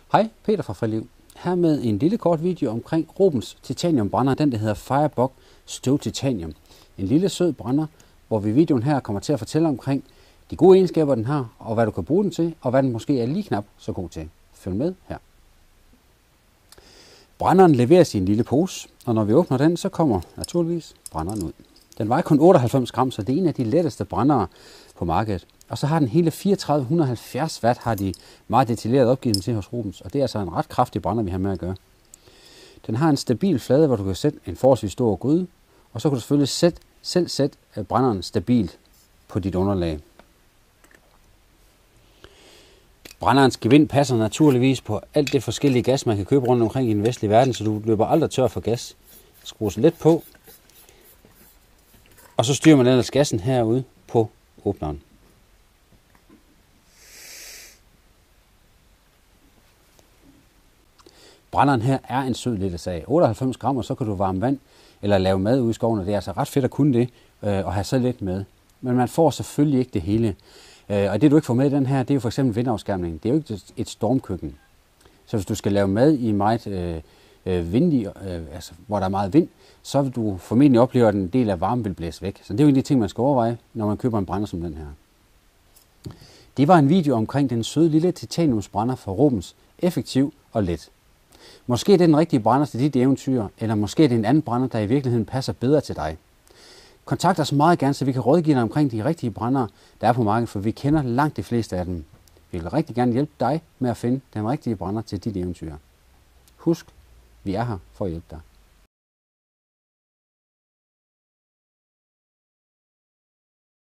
Hej, Peter fra Friliv. Her med en lille kort video omkring Robens titaniumbrænder, den der hedder Firebox Støv Titanium. En lille sød brænder, hvor vi i videoen her kommer til at fortælle omkring de gode egenskaber, den har, og hvad du kan bruge den til, og hvad den måske er lige knap så god til. Følg med her. Brænderen leveres i en lille pose, og når vi åbner den, så kommer naturligvis brænderen ud. Den vejer kun 98 gram, så det er en af de letteste brændere på markedet. Og så har den hele 3470 watt, har de meget detaljeret opgivet til hos Robens, og det er altså en ret kraftig brænder, vi har med at gøre. Den har en stabil flade, hvor du kan sætte en forholdsvis stor gryde, og så kan du selvfølgelig selv sætte brænderen stabilt på dit underlag. Brænderens gevind passer naturligvis på alt det forskellige gas, man kan købe rundt omkring i den vestlige verden, så du løber aldrig tør for gas. Skrues let på, og så styrer man ellers gassen herude på åbneren. Brænderen her er en sød lille sag. 98 gram, og så kan du varme vand eller lave mad ude i skoven, og det er altså ret fedt at kunne det, og have så lidt med. Men man får selvfølgelig ikke det hele. Og det du ikke får med i den her, det er jo for eksempel vindafskærmning. Det er jo ikke et stormkøkken. Så hvis du skal lave mad i meget vindig, altså hvor der er meget vind, så vil du formentlig opleve, at en del af varmen vil blæse væk. Så det er jo en af de ting, man skal overveje, når man køber en brænder som den her. Det var en video omkring den søde lille titaniumsbrænder fra Robens. Effektiv og let. Måske er det den rigtige brænder til dit eventyr, eller måske er det en anden brænder, der i virkeligheden passer bedre til dig. Kontakt os meget gerne, så vi kan rådgive dig omkring de rigtige brændere, der er på markedet, for vi kender langt de fleste af dem. Vi vil rigtig gerne hjælpe dig med at finde den rigtige brænder til dit eventyr. Husk, vi er her for at hjælpe dig.